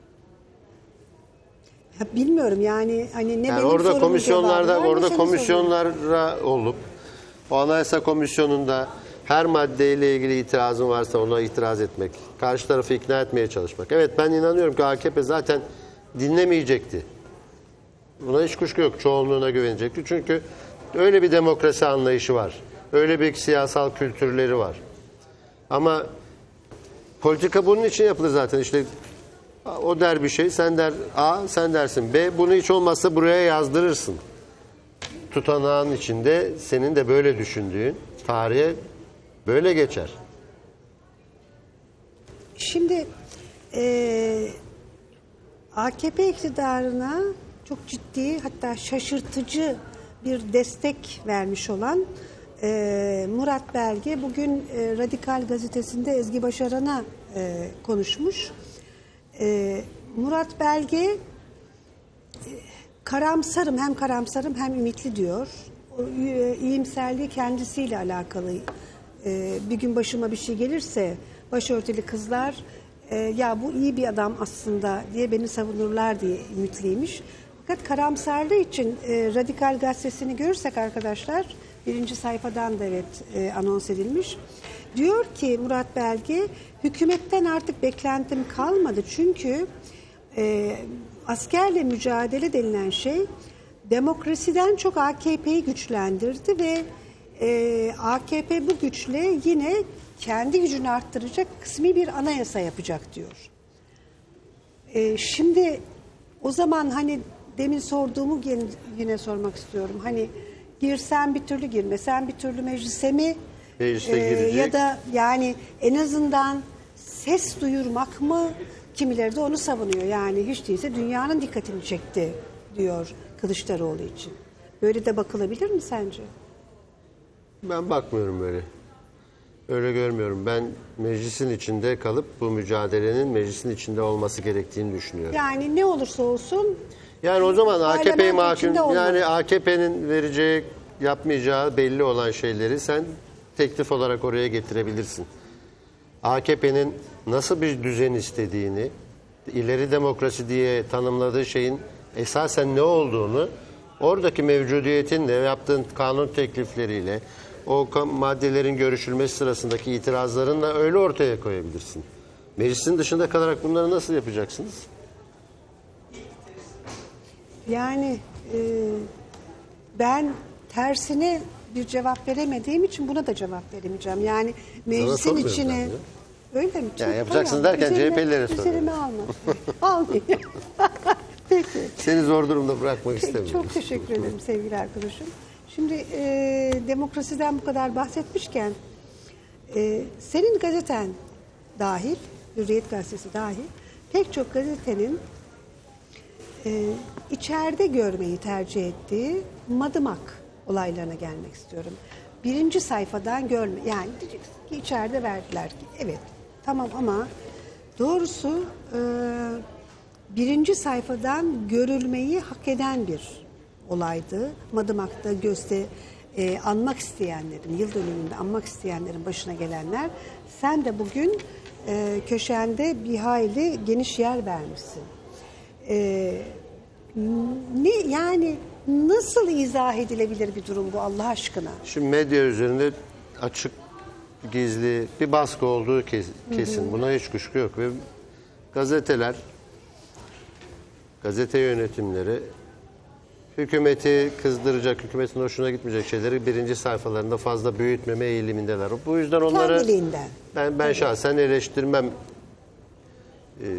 Ya bilmiyorum yani hani ne yani benim orada komisyonlarda var, orada ne komisyonlara olup o anayasa komisyonunda her maddeyle ilgili itirazın varsa ona itiraz etmek, karşı tarafı ikna etmeye çalışmak. Evet, ben inanıyorum ki A K P zaten dinlemeyecekti. Buna hiç kuşku yok. Çoğunluğuna güvenecekti. Çünkü öyle bir demokrasi anlayışı var. Öyle bir siyasal kültürleri var. Ama politika bunun için yapılır zaten. İşte o der bir şey, sen der A, sen dersin B. Bunu hiç olmazsa buraya yazdırırsın. Tutanağın içinde senin de böyle düşündüğün tarihe böyle geçer. Şimdi e, A K P iktidarına çok ciddi, hatta şaşırtıcı bir destek vermiş olan e, Murat Belge bugün e, Radikal Gazetesi'nde Ezgi Başaran'a e, konuşmuş. E, Murat Belge e, karamsarım, hem karamsarım hem ümitli diyor. O, e, iyimserliği kendisiyle alakalı. E, bir gün başıma bir şey gelirse başörtülü kızlar e, ya bu iyi bir adam aslında diye beni savunurlar diye ümitliymiş. Fakat karamsarlığı için e, Radikal Gazetesi'ni görürsek arkadaşlar, birinci sayfadan da evet e, anons edilmiş. Diyor ki Murat Belge, hükümetten artık beklentim kalmadı çünkü e, askerle mücadele denilen şey demokrasiden çok A K P'yi güçlendirdi ve e, A K P bu güçle yine kendi gücünü arttıracak kısmi bir anayasa yapacak diyor. E, şimdi o zaman hani demin sorduğumu yine, yine sormak istiyorum. Hani girsen bir türlü, girmesen bir türlü meclise mi? Meclise Ee, girecek. Ya da yani en azından ses duyurmak mı? Kimileri de onu savunuyor. Yani hiç değilse dünyanın dikkatini çekti diyor Kılıçdaroğlu için. Böyle de bakılabilir mi sence? Ben bakmıyorum böyle. Öyle görmüyorum. Ben meclisin içinde kalıp bu mücadelenin meclisin içinde olması gerektiğini düşünüyorum. Yani ne olursa olsun yani o zaman A K P'yi mahkum, içinde olmalı. yani A K P'nin vereceği, yapmayacağı belli olan şeyleri sen teklif olarak oraya getirebilirsin. A K P'nin nasıl bir düzen istediğini ileri demokrasi diye tanımladığı şeyin esasen ne olduğunu oradaki mevcudiyetinle, yaptığın kanun teklifleriyle, o maddelerin görüşülmesi sırasındaki itirazlarınla öyle ortaya koyabilirsin. Meclisin dışında kalarak bunları nasıl yapacaksınız? Yani e, ben tersine bir cevap veremediğim için buna da cevap veremeyeceğim. Yani meclisin sormuyorum içine... ben ya. Öyle mi? Yani yapacaksın Tamam, derken üzerime- C H P'lilere soruyorum. Üzerime alma. Almayayım. Peki. Seni zor durumda bırakmak Peki, istemiyorum. çok teşekkür ederim sevgili arkadaşım. Şimdi e, demokrasiden bu kadar bahsetmişken e, senin gazeten dahil, Hürriyet Gazetesi dahil pek çok gazetenin e, içeride görmeyi tercih ettiği Madımak olaylarına gelmek istiyorum. Birinci sayfadan görme, yani diyeceksin ki içeride verdiler ki evet tamam ama doğrusu e, birinci sayfadan görülmeyi hak eden bir olaydı. Madımak'ta Gözde e, anmak isteyenlerin, yıl dönümünde anmak isteyenlerin başına gelenler. Sen de bugün e, köşende bir hayli geniş yer vermişsin. E, ne yani nasıl izah edilebilir bir durum bu Allah aşkına? Şimdi medya üzerinde açık, gizli bir baskı olduğu kes- kesin. Buna hiç kuşku yok. Ve gazeteler, gazete yönetimleri hükümeti kızdıracak, hükümetin hoşuna gitmeyecek şeyleri birinci sayfalarında fazla büyütmeme eğilimindeler. Bu yüzden onları Kendiliğinden. ben ben şahsen eleştirmem. Ee,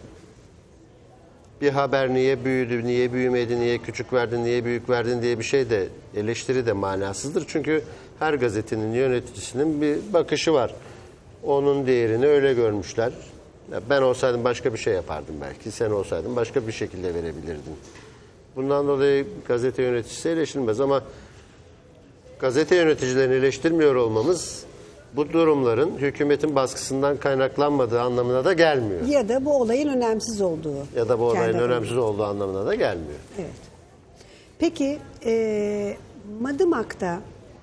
bir haber niye büyüdü, niye büyümedi, niye küçük verdin, niye büyük verdin diye bir şey de eleştiri de manasızdır. Çünkü her gazetenin yöneticisinin bir bakışı var. Onun değerini öyle görmüşler. Ya ben olsaydım başka bir şey yapardım belki. Sen olsaydın başka bir şekilde verebilirdin. Bundan dolayı gazete yöneticisi eleştirilmez ama gazete yöneticilerini eleştirmiyor olmamız bu durumların hükümetin baskısından kaynaklanmadığı anlamına da gelmiyor. Ya da bu olayın önemsiz olduğu. Ya da bu olayın kendi önemsiz adına. olduğu anlamına da gelmiyor. Evet. Peki e, Madımak'ta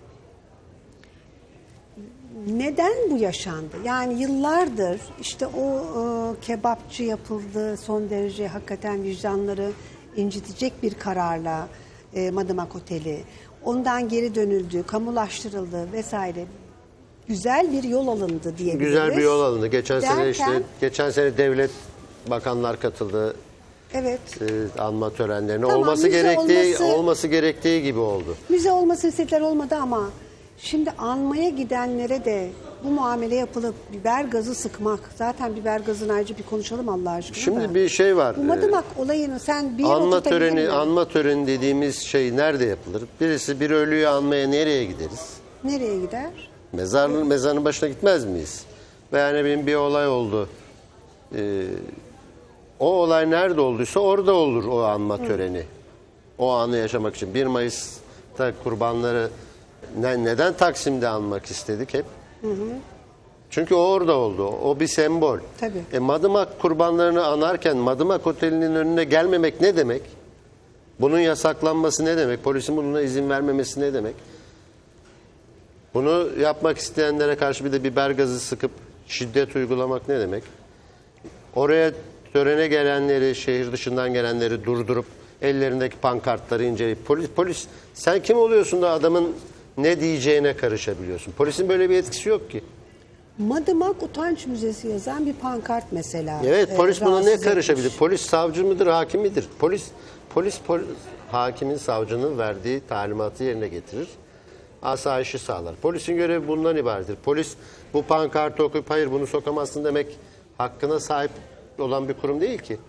neden bu yaşandı? Yani yıllardır işte o e, kebapçı yapıldı, son derece hakikaten vicdanları incitecek bir kararla e, Madımak Oteli. Ondan geri dönüldü, kamulaştırıldı vesaire. Güzel bir yol alındı diyebiliriz. Güzel bir yol alındı. Geçen sene Derken- işte geçen sene devlet bakanlar katıldı Evet. e, anma törenlerine. Tamam, olması müze gerektiği olması- olması gerektiği gibi oldu. Müze olmasını istediler olmadı ama şimdi anmaya gidenlere de bu muamele yapılıp biber gazı sıkmak. Zaten biber gazını ayrıca bir konuşalım Allah aşkına Şimdi da. bir şey var. Bu Madımak olayını sen bir yere Anma oturtabilir töreni, misin? anma töreni dediğimiz şey nerede yapılır? Birisi bir ölüyü anmaya nereye gideriz? Nereye gider? Mezarın mezarın başına gitmez miyiz? Ve yani benim bir olay oldu. Ee, o olay nerede olduysa orada olur o anma töreni. O anı yaşamak için. bir Mayıs'ta kurbanları ne, neden Taksim'de anmak istedik hep? Çünkü o orada oldu. O bir sembol. Tabii. E, Madımak kurbanlarını anarken Madımak Oteli'nin önüne gelmemek ne demek? Bunun yasaklanması ne demek? Polisin bununla izin vermemesi ne demek? Bunu yapmak isteyenlere karşı bir de biber gazı sıkıp şiddet uygulamak ne demek? Oraya törene gelenleri, şehir dışından gelenleri durdurup ellerindeki pankartları inceleyip polis polis sen kim oluyorsun da adamın ne diyeceğine karışabiliyorsun? Polisin böyle bir etkisi yok ki. Madımak Utanç Müzesi yazan bir pankart mesela. Evet, e, polis buna ne rahatsız karışabilir? etmiş. Polis savcı mıdır, hakim midir? Polis polis, polis hakimin, savcının verdiği talimatı yerine getirir. Asayişi sağlar. Polisin görevi bundan ibarettir. Polis bu pankartı okuyup hayır bunu sokamazsın demek hakkına sahip olan bir kurum değil ki.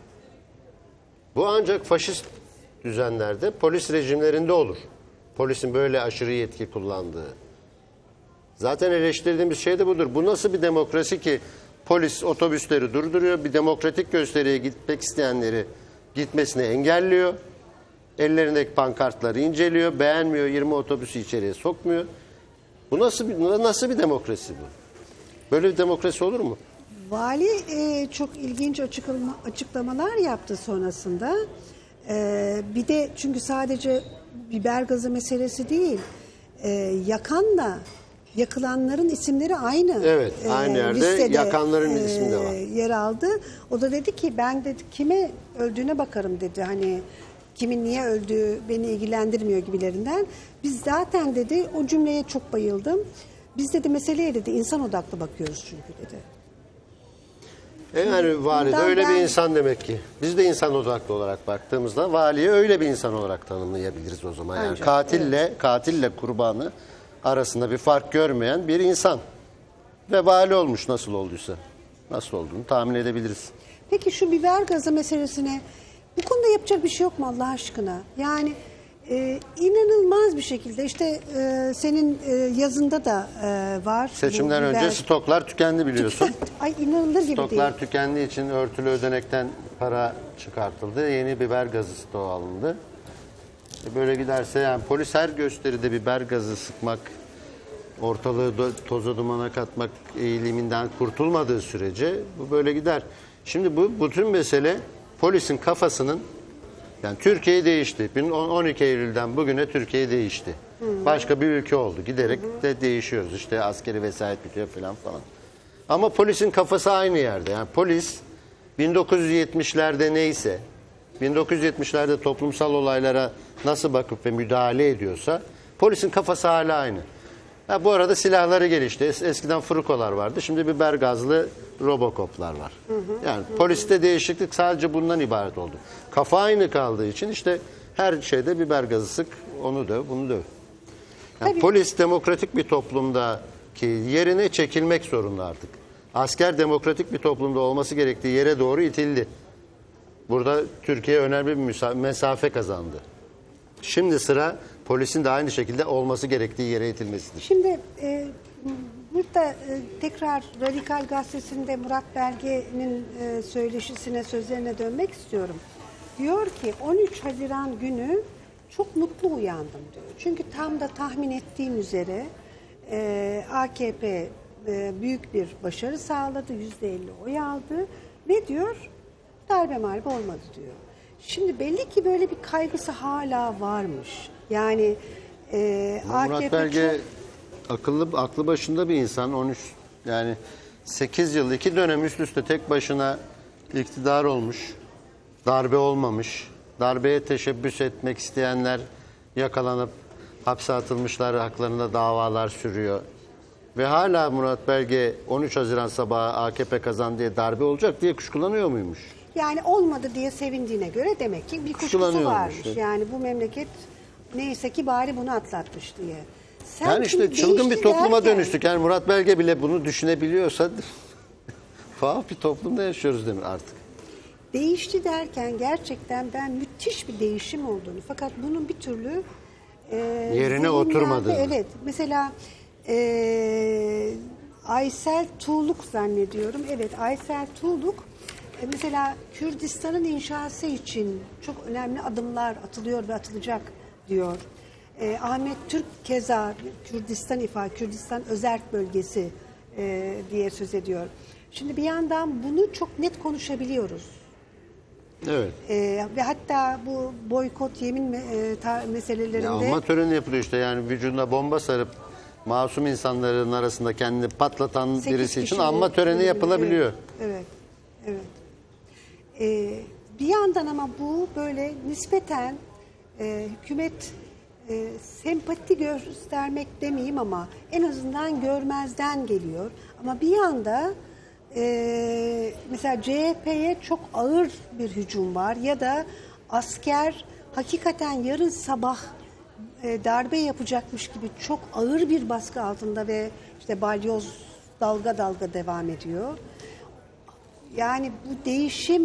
Bu ancak faşist düzenlerde, polis rejimlerinde olur. Polisin böyle aşırı yetki kullandığı. Zaten eleştirdiğimiz şey de budur. Bu nasıl bir demokrasi ki polis otobüsleri durduruyor, bir demokratik gösteriye gitmek isteyenleri gitmesini engelliyor. Ellerindeki pankartları inceliyor, beğenmiyor, yirmi otobüsü içeriye sokmuyor. Bu nasıl bir nasıl bir demokrasi bu? Böyle bir demokrasi olur mu? Vali e, çok ilginç açıklama, açıklamalar yaptı sonrasında. E, bir de çünkü sadece biber gazı meselesi değil, e, yakanla yakılanların isimleri aynı. Evet, aynı yerde listede, yakanların ismi de var. Yer aldı. O da dedi ki ben dedi kime öldüğüne bakarım dedi. Hani kimin niye öldüğü beni ilgilendirmiyor gibilerinden. Biz zaten dedi o cümleye çok bayıldım. Biz dedi meseleye dedi insan odaklı bakıyoruz çünkü dedi. E yani vali de Bundan öyle ben- bir insan demek ki. Biz de insan odaklı olarak baktığımızda valiyi öyle bir insan olarak tanımlayabiliriz o zaman. Yani Ancak, katille katille kurbanı arasında bir fark görmeyen bir insan. Ve vali olmuş nasıl olduysa. Nasıl olduğunu tahmin edebiliriz. Peki şu biber gazı meselesine bu konuda yapacak bir şey yok mu Allah aşkına? Yani e, inanılmaz bir şekilde işte e, senin e, yazında da e, var. bu Seçimden biber- önce stoklar tükendi biliyorsun. Ay inanılır gibi Stoklar değil. tükendiği için örtülü ödenekten para çıkartıldı. Yeni biber gazı stoğu alındı. E Böyle giderse yani polis her gösteride biber gazı sıkmak, ortalığı do- toza dumana katmak eğiliminden kurtulmadığı sürece bu böyle gider. Şimdi bu bütün mesele polisin kafasının, yani Türkiye değişti. on iki Eylül'den bugüne Türkiye değişti. Başka bir ülke oldu. Giderek de değişiyoruz. İşte askeri vesayet bitiyor falan falan. Ama polisin kafası aynı yerde. Yani polis bin dokuz yüz yetmişlerde neyse, bin dokuz yüz yetmişlerde toplumsal olaylara nasıl bakıp ve müdahale ediyorsa polisin kafası hala aynı. Ha, bu arada silahları gelişti. Es- eskiden Frukolar vardı. Şimdi biber gazlı Robocop'lar var. Yani poliste değişiklik sadece bundan ibaret oldu. Kafa aynı kaldığı için işte her şeyde biber gazı sık, onu döv, bunu döv. Yani Tabii. polis demokratik bir toplumda ki yerine çekilmek zorunda artık. Asker demokratik bir toplumda olması gerektiği yere doğru itildi. Burada Türkiye önemli bir müsa- mesafe kazandı. Şimdi sıra polisin de aynı şekilde olması gerektiği yere itilmesidir. Şimdi e, burada e, tekrar Radikal Gazetesi'nde Murat Belge'nin e, söyleşisine, sözlerine dönmek istiyorum. Diyor ki on üç Haziran günü çok mutlu uyandım diyor. Çünkü tam da tahmin ettiğim üzere e, A K P e, büyük bir başarı sağladı. yüzde elli oy aldı ve diyor darbe marbe olmadı diyor. Şimdi belli ki böyle bir kaygısı hala varmış. Yani e, A K P Murat Belge çok- akıllı aklı başında bir insan. on üç yani sekiz yıl iki dönem üst üste tek başına iktidar olmuş. Darbe olmamış. Darbeye teşebbüs etmek isteyenler yakalanıp hapse atılmışlar, haklarında davalar sürüyor. Ve hala Murat Belge on üç Haziran sabahı A K P kazandı diye darbe olacak diye kuşkulanıyor muymuş? Yani olmadı diye sevindiğine göre demek ki bir kuşkusu Kuşkulanıyormuş, varmış. evet. Yani bu memleket neyse ki bari bunu atlatmış diye. Sen Yani işte şimdi çılgın bir değişti topluma derken- dönüştük. Yani Murat Belge bile bunu düşünebiliyorsa tuhaf bir toplumda yaşıyoruz değil mi artık? Değişti derken gerçekten ben müthiş bir değişim olduğunu fakat bunun bir türlü e, Yerine zihinlerde- oturmadığını. Evet. Mesela e, Aysel Tuğluk zannediyorum. Evet Aysel Tuğluk e, mesela Kürdistan'ın inşası için çok önemli adımlar atılıyor ve atılacak diyor. E, Ahmet Türk keza Kürdistan İfa, Kürdistan Özerk Bölgesi e, diye söz ediyor. Şimdi bir yandan bunu çok net konuşabiliyoruz. Evet. Ee, ve hatta bu boykot yemin me- e, ta- meselelerinde Ya alma töreni yapılıyor işte, yani vücuduna bomba sarıp masum insanların arasında kendini patlatan sekiz birisi için kişinin anma töreni ölümü. yapılabiliyor. Evet, evet. evet. Ee, bir yandan ama bu böyle nispeten e, hükümet e, sempati göstermek demeyeyim ama en azından görmezden geliyor. Ama bir yanda e, mesela C H P'ye çok ağır bir hücum var ya da asker hakikaten yarın sabah e, darbe yapacakmış gibi çok ağır bir baskı altında ve işte balyoz dalga dalga devam ediyor. Yani bu değişim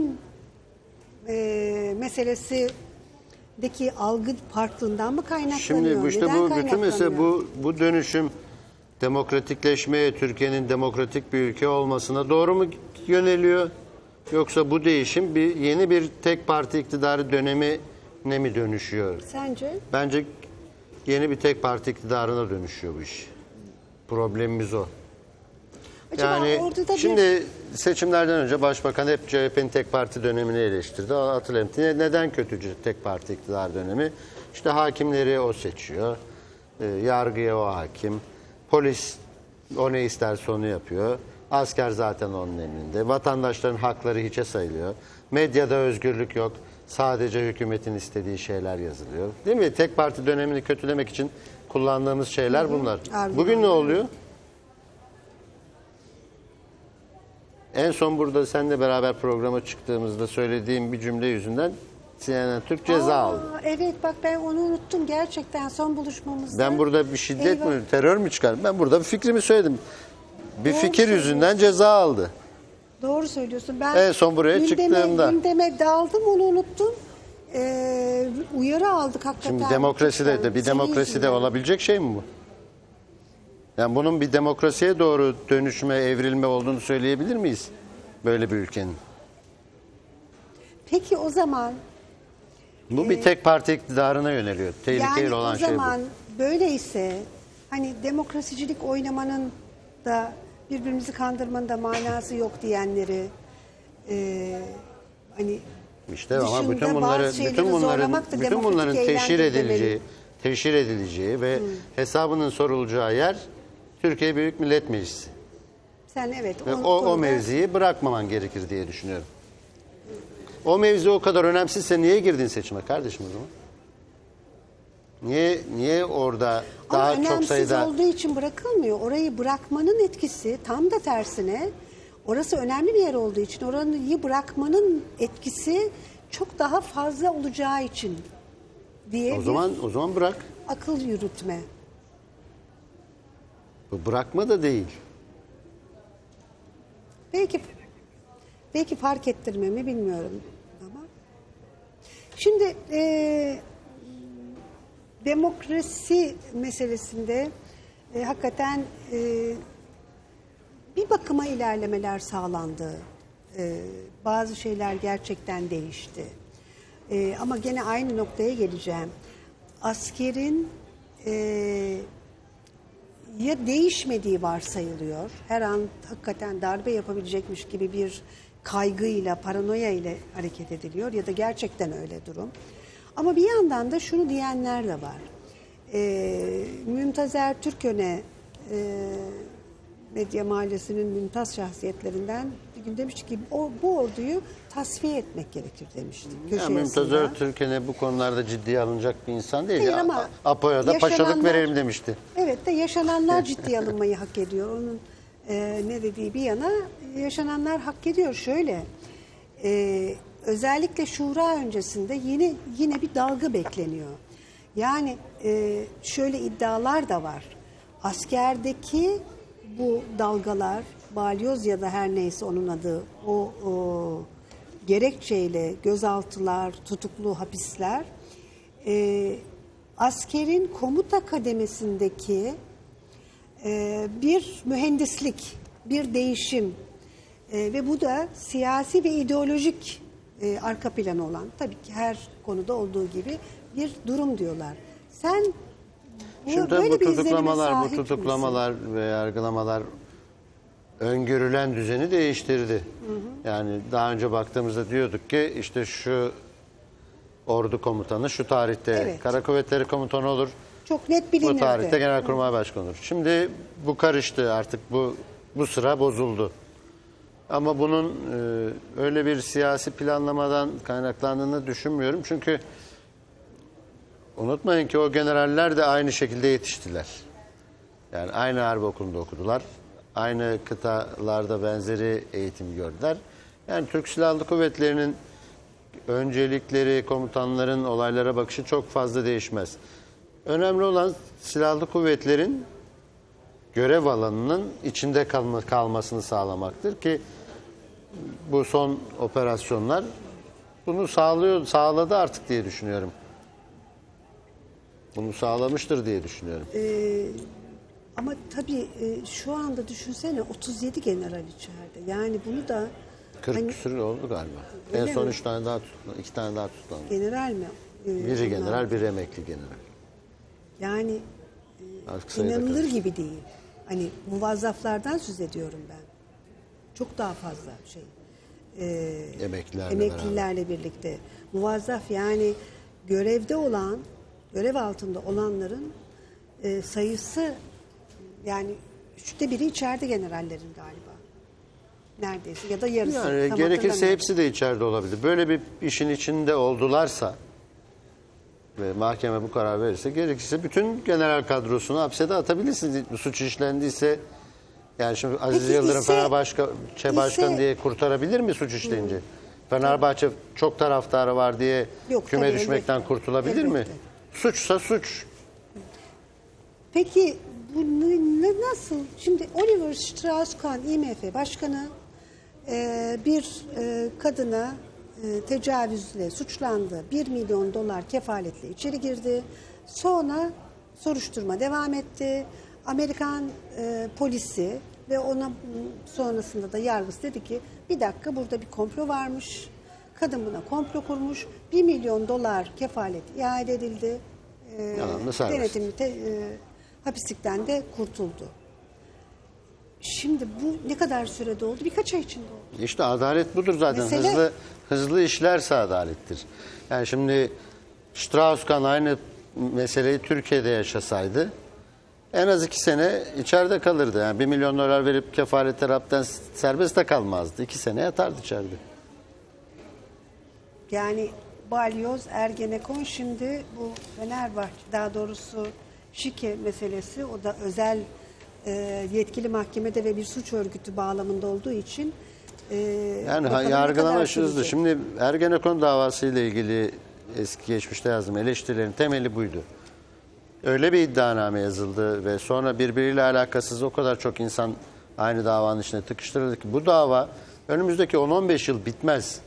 e, meselesindeki algı farklılığından mı kaynaklanıyor? Şimdi bu işte Neden bu bütün kaynaklanıyor? mesele bu bu dönüşüm demokratikleşmeye, Türkiye'nin demokratik bir ülke olmasına doğru mu yöneliyor? Yoksa bu değişim bir yeni bir tek parti iktidarı dönemine mi dönüşüyor? Sence? Bence yeni bir tek parti iktidarına dönüşüyor bu iş. Problemimiz o. Acaba Yani orada da bir... şimdi seçimlerden önce Başbakan hep C H P'nin tek parti dönemini eleştirdi. Hatırlayın. Neden kötü tek parti iktidar dönemi? İşte hakimleri o seçiyor. E, yargıya o hakim. Polis o ne isterse onu yapıyor. Asker zaten onun emrinde. Vatandaşların hakları hiçe sayılıyor. Medyada özgürlük yok. Sadece hükümetin istediği şeyler yazılıyor. Değil mi? Tek parti dönemini kötülemek için kullandığımız şeyler bunlar. Argüman. Bugün ne oluyor? En son burada seninle beraber programa çıktığımızda söylediğim bir cümle yüzünden C N N Türk ceza Aa, aldı. Evet bak ben onu unuttum gerçekten son buluşmamızda. Ben burada bir şiddet Eyvah. mi, terör mü çıkardım? Ben burada bir fikrimi söyledim. Bir Doğru fikir yüzünden ceza aldı. Doğru söylüyorsun. Ben En son buraya gündeme, çıktığımda. Gündeme daldım onu unuttum. Ee, uyarı aldık hakikaten. Şimdi demokraside de bir Senin demokraside yüzünden. olabilecek şey mi bu? Yani bunun bir demokrasiye doğru dönüşme, evrilme olduğunu söyleyebilir miyiz? Böyle bir ülkenin. Peki o zaman Bu bir tek parti iktidarına yöneliyor. Tehlikeli yani olan o şey bu. zaman böyleyse hani demokrasicilik oynamanın da birbirimizi kandırmanın da manası yok diyenleri e, hani İşte ama dışında bütün bazı bunları şeyleri bütün bunların zorlamak da bütün demokratik bunların teşhir eylemdir edileceği, demeli. teşhir edileceği ve hesabının sorulacağı yer Türkiye Büyük Millet Meclisi. Sen evet Ve o, o, o konuda- mevziyi bırakmaman gerekir diye düşünüyorum. O mevzi o kadar önemsizse niye girdin seçime kardeşim o zaman? Niye niye orada Ama daha çok önemsiz sayıda olduğu için bırakılmıyor. Orayı bırakmanın etkisi tam da tersine. Orası önemli bir yer olduğu için orayı bırakmanın etkisi çok daha fazla olacağı için diye o bir zaman o zaman bırak. akıl yürütme. Bu bırakma da değil. Belki belki fark ettirmemi bilmiyorum ama. Şimdi e, demokrasi meselesinde e, hakikaten e, bir bakıma ilerlemeler sağlandı. E, bazı şeyler gerçekten değişti. E, ama gene aynı noktaya geleceğim. Askerin e, ya değişmediği varsayılıyor. Her an hakikaten darbe yapabilecekmiş gibi bir kaygıyla, paranoya ile hareket ediliyor ya da gerçekten öyle durum. Ama bir yandan da şunu diyenler de var. Ee, Mümtazer Türköne e, Medya Mahallesi'nin mümtaz şahsiyetlerinden bir gün demişti ki o, bu orduyu tasfiye etmek gerekir demişti. Ya köşe Mümtazer yazısında. Türken'e bu konularda ciddiye alınacak bir insan değil. Hayır Ya, ama Apo'ya da paşalık yaşananlar- verelim demişti. Evet de yaşananlar ciddiye alınmayı hak ediyor. Onun e, ne dediği bir yana yaşananlar hak ediyor. Şöyle e, özellikle şura öncesinde yine yine bir dalga bekleniyor. Yani e, şöyle iddialar da var. Askerdeki bu dalgalar, balyoz ya da her neyse onun adı, o, o gerekçeyle gözaltılar, tutuklu hapisler, e, askerin komuta kademesindeki e, bir mühendislik, bir değişim e, ve bu da siyasi ve ideolojik e, arka planı olan, tabii ki her konuda olduğu gibi bir durum diyorlar. Sen bu, Şimdi böyle bu bir izlenime tutuklamalar, bu sahip misin? tutuklamalar ve yargılamalar öngörülen düzeni değiştirdi. Yani daha önce baktığımızda diyorduk ki işte şu ordu komutanı şu tarihte Evet. Kara Kuvvetleri Komutanı olur. Çok net Bu bilinirdi. tarihte Genelkurmay Başkanı olur. Şimdi bu karıştı artık bu bu sıra bozuldu. Ama bunun e, öyle bir siyasi planlamadan kaynaklandığını düşünmüyorum. Çünkü unutmayın ki o generaller de aynı şekilde yetiştiler. Yani aynı harp okulunda okudular. Aynı kıtalarda benzeri eğitim gördüler. Yani Türk Silahlı Kuvvetleri'nin öncelikleri, komutanların olaylara bakışı çok fazla değişmez. Önemli olan silahlı kuvvetlerin görev alanının içinde kalma, kalmasını sağlamaktır ki bu son operasyonlar bunu sağlıyor, sağladı artık diye düşünüyorum. Bunu sağlamıştır diye düşünüyorum. Ee, ama tabii e, şu anda düşünsene otuz yedi general içeride. Yani bunu da kırk hani, küsur oldu galiba. Öyle En son mi? üç tane daha tutuklandı, iki tane daha tutuklandı. general mi? Ee, Biri onlar? general, biri emekli general. Yani Artık sayıda inanılır karıştı. gibi değil. Hani muvazzaflardan söz ediyorum ben. Çok daha fazla şey. Ee, Emeklilerle emeklilerle birlikte. Muvazzaf yani görevde olan, görev altında olanların e, sayısı Yani üçte biri içeride generallerin galiba. Neredeyse ya da yarısı. Yani Tam gerekirse hatırlamıyorum. hepsi de içeride olabilir. Böyle bir işin içinde oldularsa ve mahkeme bu karar verirse gerekirse bütün general kadrosunu hapse de atabilirsiniz. Bu suç işlendiyse yani şimdi Aziz Peki Yıldırım ise- Fenerbahçe ise- Başkan diye kurtarabilir mi suç işleyince? Fenerbahçe çok taraftarı var diye Yok, küme tabii, düşmekten elbette. kurtulabilir mi? Elbette. Suçsa suç. Peki bu n- n- nasıl? Şimdi Oliver Strauss-Kahn I M F Başkanı e, bir e, kadına e, tecavüzle suçlandı. bir milyon dolar kefaletle içeri girdi. Sonra soruşturma devam etti. Amerikan e, polisi ve ona sonrasında da yargıç dedi ki bir dakika burada bir komplo varmış. Kadın buna komplo kurmuş. bir milyon dolar kefalet iade edildi. E, Yalan da serbest. denetimli te- e, hapislikten de kurtuldu. Şimdi bu ne kadar sürede oldu? Birkaç ay içinde oldu. İşte adalet budur zaten. Mesele- Hızlı hızlı işlerse adalettir. Yani şimdi Strauss-Kahn aynı meseleyi Türkiye'de yaşasaydı en az iki sene içeride kalırdı. Yani bir milyon dolar verip kefalet terapten serbest de kalmazdı. İki sene yatardı içeride. Yani Balyoz, Ergenekon şimdi bu Fenerbahçe daha doğrusu şike meselesi o da özel e, yetkili mahkemede ve bir suç örgütü bağlamında olduğu için e, Yani ha- bakalım ne yargılama kadar hızlı. sürecek. Şimdi Ergenekon davası ile ilgili eski geçmişte yazdım eleştirilerin temeli buydu. Öyle bir iddianame yazıldı ve sonra birbiriyle alakasız o kadar çok insan aynı davanın içine tıkıştırıldı ki bu dava önümüzdeki on on beş yıl bitmez.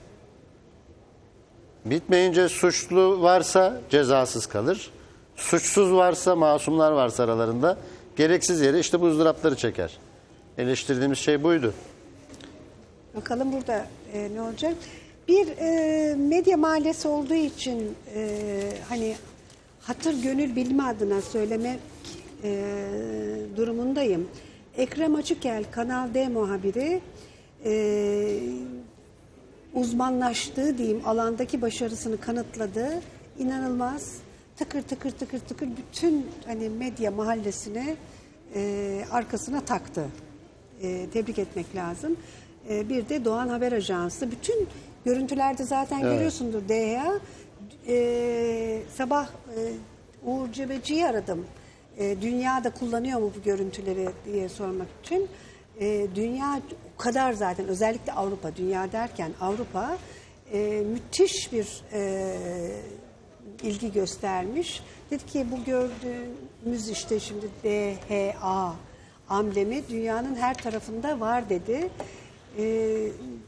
Bitmeyince suçlu varsa cezasız kalır. Suçsuz varsa, masumlar varsa aralarında gereksiz yere işte bu ızdırapları çeker. Eleştirdiğimiz şey buydu. Bakalım burada e, ne olacak? Bir e, medya mahallesi olduğu için e, hani hatır gönül bilme adına söylemek e, durumundayım. Ekrem Açıkel Kanal D muhabiri e, uzmanlaştığı diyeyim alandaki başarısını kanıtladı. İnanılmaz tıkır tıkır tıkır tıkır bütün hani medya mahallesine e, arkasına taktı. E, tebrik etmek lazım. E, bir de Doğan Haber Ajansı. Bütün görüntülerde zaten Evet. görüyorsundur D H A. E, sabah e, Uğur Cebeci'yi aradım. E, dünyada kullanıyor mu bu görüntüleri diye sormak için. E, dünya o kadar zaten özellikle Avrupa, dünya derken Avrupa e, müthiş bir e, ilgi göstermiş. Dedi ki bu gördüğümüz işte şimdi D H A amblemi dünyanın her tarafında var dedi. Ee,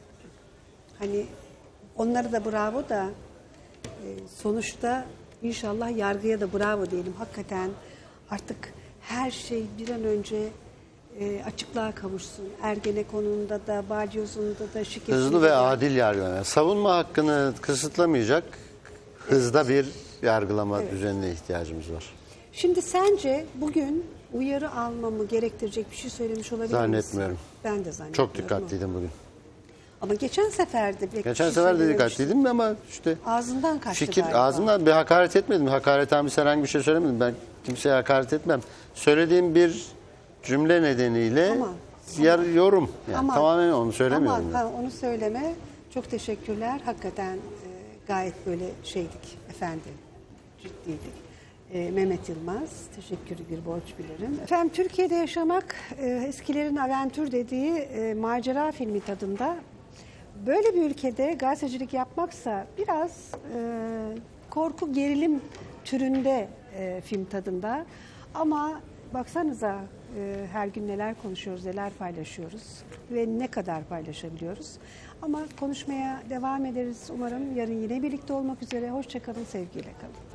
hani onlara da bravo da e, sonuçta inşallah yargıya da bravo diyelim. Hakikaten artık her şey bir an önce e, açıklığa kavuşsun. Ergenekon'unda da, Balyoz'unda da, şirketinde Hızlı ve de. adil yargılama. Savunma hakkını kısıtlamayacak hızda bir yargılama düzenine ihtiyacımız var. Şimdi sence bugün uyarı almamı gerektirecek bir şey söylemiş olabilir misin? Zannetmiyorum. Ben de zannetmiyorum. Çok dikkatliydim bugün. Ama geçen sefer de bir Geçen şey sefer de söylememiştin. dikkatliydim ama işte Ağzından kaçtı fikir galiba. ağzımdan bir hakaret etmedim. Hakaret hamisi herhangi bir şey söylemedim. Ben kimseye hakaret etmem. Söylediğim bir cümle nedeniyle Ama- yer yorum. Yani Ama- tamamen onu söylemiyorum. Ama ben. ha, onu söyleme. Çok teşekkürler. Hakikaten e, gayet böyle şeydik efendi. Ciddiydik. E, Mehmet Yılmaz. Teşekkürü bir borç bilirim. Efendim Türkiye'de yaşamak e, eskilerin aventür dediği e, macera filmi tadında. Böyle bir ülkede gazetecilik yapmaksa biraz e, korku gerilim türünde e, film tadında. Ama baksanıza e, her gün neler konuşuyoruz, neler paylaşıyoruz ve ne kadar paylaşabiliyoruz. Ama konuşmaya devam ederiz. Umarım yarın yine birlikte olmak üzere. Hoşça kalın, sevgiyle kalın.